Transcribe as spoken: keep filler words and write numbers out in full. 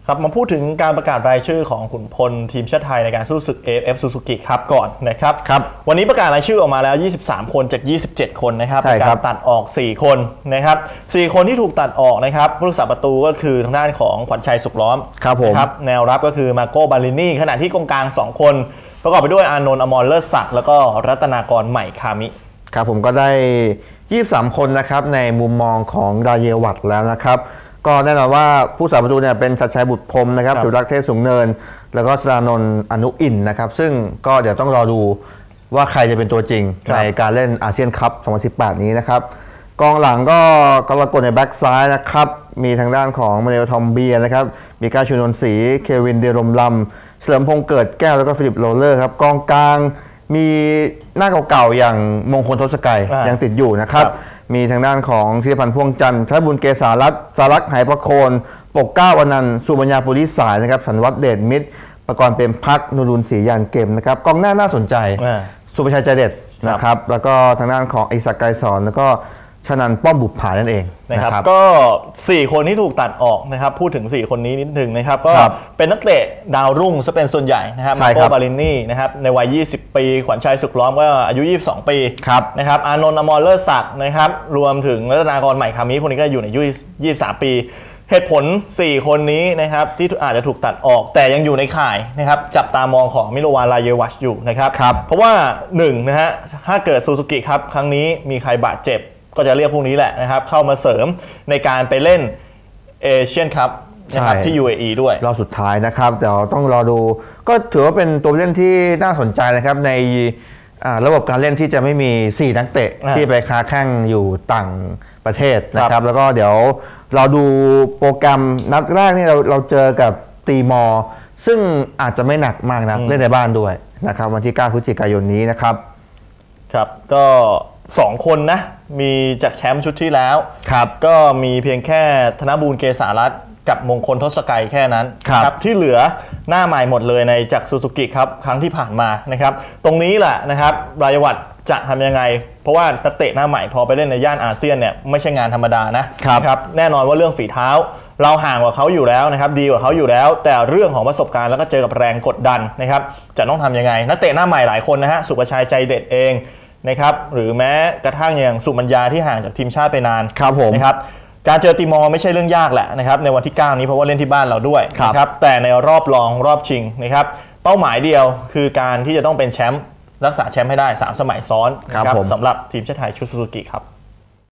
ครับมาพูดถึงการประกาศรายชื่อของขุนพลทีมชาติไทยในการสู้ศึก เอ เอฟ เอฟ Suzuki ครับก่อนนะครับครับวันนี้ประกาศรายชื่อออกมาแล้วยี่สิบสามคนจากยี่สิบเจ็ดคนนะครับในการตัดออกสี่คนนะครับสี่คนที่ถูกตัดออกนะครับผู้รักษาประตูก็คือทางด้านของขวัญชัยสุขล้อมครับผมครับแนวรับก็คือมาโก้บาลินี่ขณะที่กองกลางสองคนประกอบไปด้วยอานนท์อมรเลิศศักดิ์แล้วก็รัตนากรใหม่คามิครับผมก็ได้ยี่สิบสามคนนะครับในมุมมองของดาเยวัตแล้วนะครับก็แน่นอนว่าผู้สาประตูเนี่ยเป็นชัดชัยบุตรพรมนะครับสุรักษ์เทพสูงเนินแล้วก็สรานนท์อนุอินนะครับซึ่งก็เดี๋ยวต้องรอดูว่าใครจะเป็นตัวจริงในการเล่นอาเซียนคัพสองพันสิบแปดนี้นะครับกองหลังก็กรกฎในแบ็กซ้ายนะครับมีทางด้านของมาเนลทอมเบียนะครับมีการชูนนทศรีเควินเดรมลำเฉลิมพงษ์เกิดแก้วแล้วก็ฟิลิปโรเลอร์ครับกองกลางมีหน้าเก่าๆอย่างมงคลทศกัยยังติดอยู่นะครับมีทางด้านของธีรพันธ์พ่วงจันทร์ธนบุญเกษารัตน์สารักษ์ไหประโคนปกเก้าอนันต์สุบัญญาปุริสายนะครับสันวัฒน์เดชมิตรประกรณ์เป็นพักนูรุนศรียานเกมนะครับกองหน้าน่าสนใจสุภชัยใจเด็ดนะครับแล้วก็ทางด้านของอิศักดิ์ไกรสอนแล้วก็ชนันป้อมบุปผานั่นเองนะครับก็สี่คนที่ถูกตัดออกนะครับพูดถึงสี่คนนี้นิดหนึ่งนะครับก็เป็นนักเตะดาวรุ่งซะเป็นส่วนใหญ่นะครับมาโกบาลินี่นะครับในวัยยี่สิบปีขวัญชัยสุขล้อมก็อายุยี่สิบสองปีนะครับอานนท์อมรเลิศศักดิ์นะครับรวมถึงรัตนากรใหม่คามิคนนี้ก็อยู่ในอายุยี่สิบสามปีเหตุผลสี่คนนี้นะครับที่อาจจะถูกตัดออกแต่ยังอยู่ในข่ายนะครับจับตามองของมิโลวานลาเยวัชอยู่นะครับเพราะว่าหนึ่งนะฮะถ้าเกิดซูซูกิครับครั้งนี้มีใครบาดเจ็บก็จะเรียกพวกนี้แหละนะครับเข้ามาเสริมในการไปเล่นเอเชียนคัพนะครับที่ ยู เอ อี ด้วยรอบสุดท้ายนะครับเดี๋ยวต้องรอดูก็ถือว่าเป็นตัวเล่นที่น่าสนใจนะครับในระบบการเล่นที่จะไม่มีสี่นักเตะที่ไปค้าแข่งอยู่ต่างประเทศนะครับแล้วก็เดี๋ยวเราดูโปรแกรมนัดแรกนี่เราเราเจอกับตีมอร์ซึ่งอาจจะไม่หนักมากนะเล่นในบ้านด้วยนะครับวันที่เก้าพฤศจิกายนนี้นะครับครับก็สองคนนะมีจากแชมป์ชุดที่แล้วครับก็มีเพียงแค่ธนบูรณ์เกษารัตน์กับมงคลทศกัยแค่นั้นครับที่เหลือหน้าใหม่หมดเลยในจากซูซูกิครับครั้งที่ผ่านมานะครับตรงนี้แหละนะครับรายวัตจะทำยังไงเพราะว่านักเตะหน้าใหม่พอไปเล่นในย่านอาเซียนเนี่ยไม่ใช่งานธรรมดานะครับแน่นอนว่าเรื่องฝีเท้าเราห่างกว่าเขาอยู่แล้วนะครับดีกว่าเขาอยู่แล้วแต่เรื่องของประสบการณ์แล้วก็เจอกับแรงกดดันนะครับจะต้องทำยังไงนักเตะหน้าใหม่หลายคนนะฮะสุภชัยใจเด็ดเองนะครับหรือแม้กระทั่งอย่างสุมัญญาที่ห่างจากทีมชาติไปนานครับผมนะครับการเจอติมอร์ไม่ใช่เรื่องยากแหละนะครับในวันที่เก้านี้เพราะว่าเล่นที่บ้านเราด้วยนะครับแต่ในรอบรองรอบชิงนะครับเป้าหมายเดียวคือการที่จะต้องเป็นแชมป์รักษาแชมป์ให้ได้สามสมัยซ้อนนะครับสำหรับทีมชาติไทยชุดซูซูกิครับ